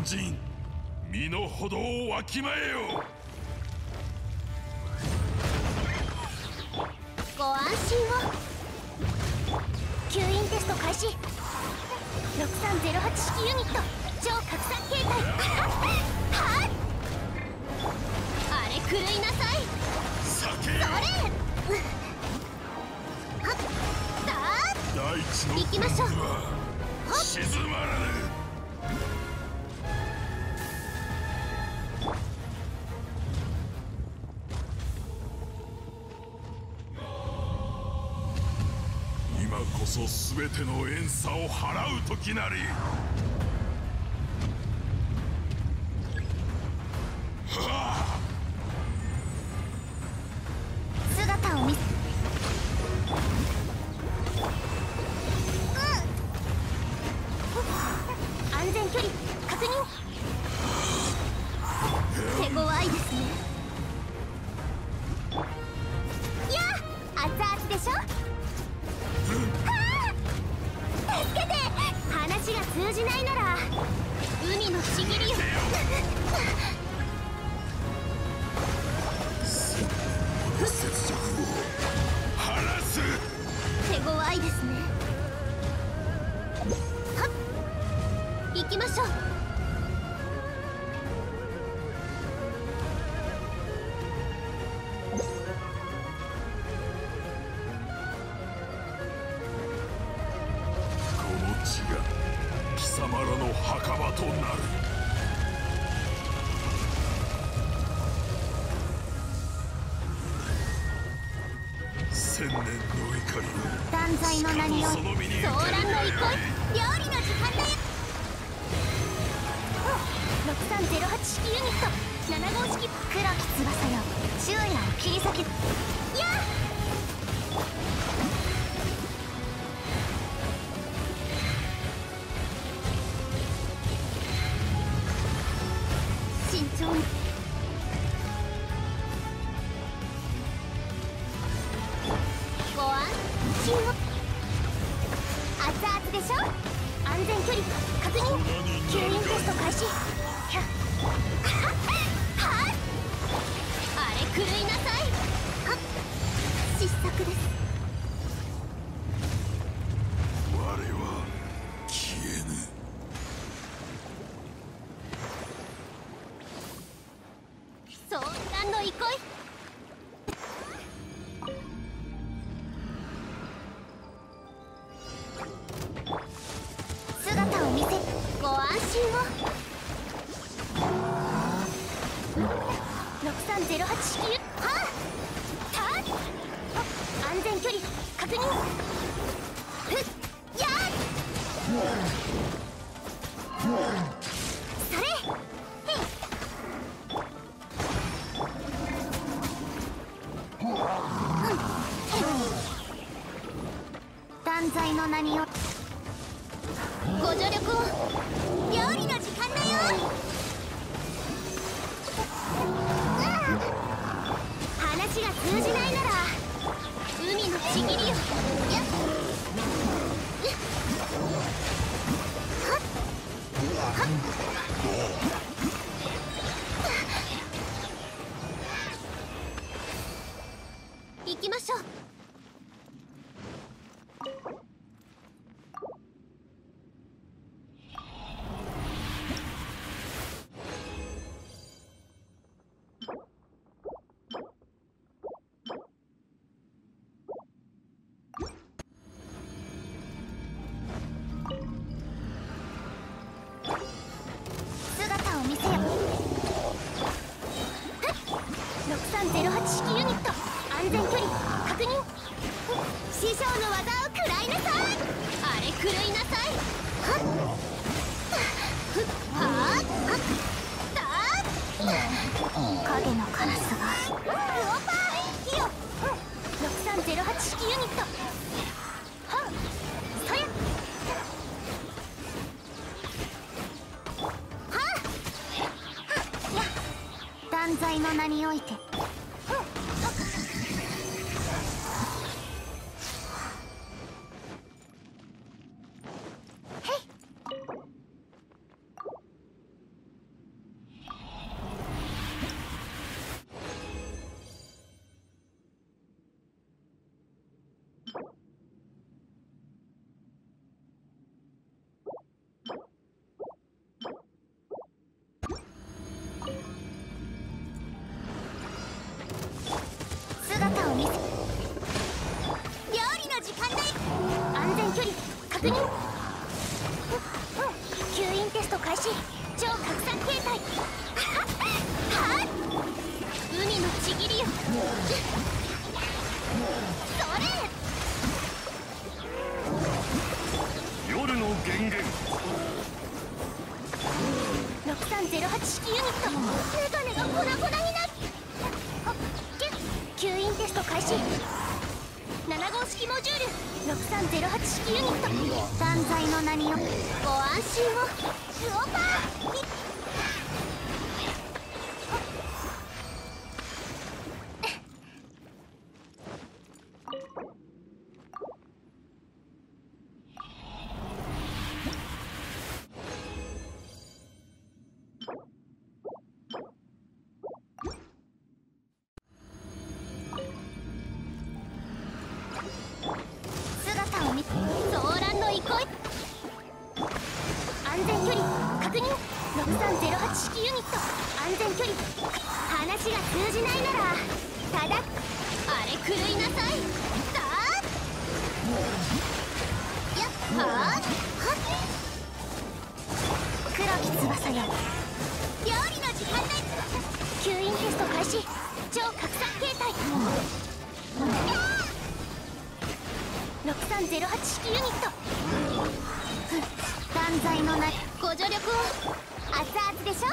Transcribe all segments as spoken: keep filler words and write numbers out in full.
人、身の程をわきまえよ。 ご安心を。吸引テスト開始。ろくさんゼロはち式ユニット超拡散形態。はっ、あれ狂いなさい。 避けよ。 それはっ、だー大地の行きましょう。 沈まらぬ。今こそ全ての怨嗟を払う時なり。はあ、 姿を見せ、安全距離確認。手強いですね。いや熱々でしょ。はあ、助けて。話が通じないなら海のちぎりよ。 雪辱を晴らす。 手強いですね。はっ、行きましょう。 この地が貴様らの墓場となる。千年の怒りを断罪の名により騒乱の憩い、料理の時間だよ。ろくさんゼロはち式ユニットなな号式。黒き翼よ、昼夜を切り裂け。やあ、慎重に。ご安心を。熱々でしょ。安全距離確認。吸引テスト開始。ひゃっはっ、あれ狂いなさい。はっ、失策です。 我は消えぬ。 騒乱の憩い。姿を見せ、ご安心を。ろくさんゼロはち式ユ、はあ、たっ、安全距離確認。ふっ、やー、それ、へい。断罪の名によ、ご助力を。料理の時間だよ。話が通じないなら海のちぎりよ。やっ、はっはっ、行きましょう。姿を見せよ。ろくさんゼロはち式ユニット安全距離確認。師匠の技を食らいなさい。あれ狂いなさい。はっふっ、はーっ、はっ、だーっ、影のカラスがウォーパーいいよ。ろくさんゼロはち式ユニットはっ、そや断罪の名において。へい。 姿を見せ。料理の時間だよ。安全距離確認。吸引テスト開始。超拡散形態。はっ海のちぎりよ。それ。 夜の源源。 ろくさんゼロはち式ユニット。メガネが粉々になる。吸引テスト開始。なな号式モジュールろくさんゼロはち式ユニット。断罪の名によご安心を。スオパー。姿を見騒乱の憩い。安全距離確認。ろくさんゼロはち式ユニット。安全距離。話が通じないならただあれ狂いなさい。さあやっはあはっ黒き翼よ。料理の時間だ。吸引テスト開始。超拡散形態。ろくさんゼロはち式ユニット。断罪のないご助力を。熱々でし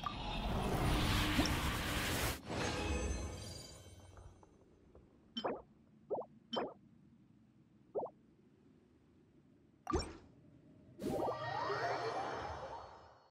ょ。you